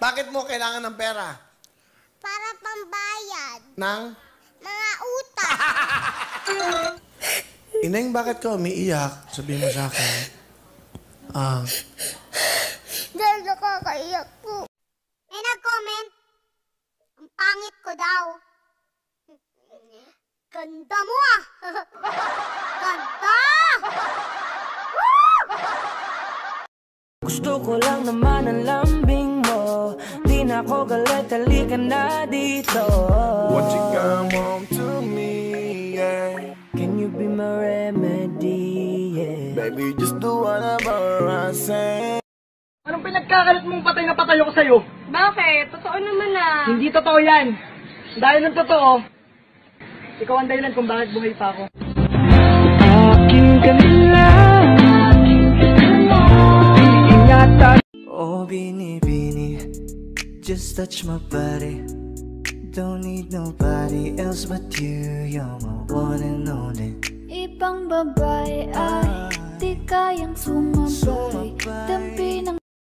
Bakit mo kailangan ng pera? Para pambayad. Nang? Mga utang. Ineng, bakit ka umiiyak? Sabihin mo sa akin. Dahil nakakaiyak po. May nag-comment. Ang pangit ko daw. Ganda mo ah! Ganda! Gusto ko lang naman ang lambing mo. Di na ako galit, halika na dito. Won't you come home to me, yeah? Can you be my remedy, yeah? Baby, just do whatever I say. Anong pinagkakalat mong patay na patay ako sa'yo? Bakit? Totoo naman ah. Hindi totoo yan. Dahil ng totoo, ikaw ang dahilan kung bakit buhay pa ako. Akin ka nila. Iingatan. Oh, Bini, just touch my body. Don't need nobody else but you. You're my one and only. Ibang babae ay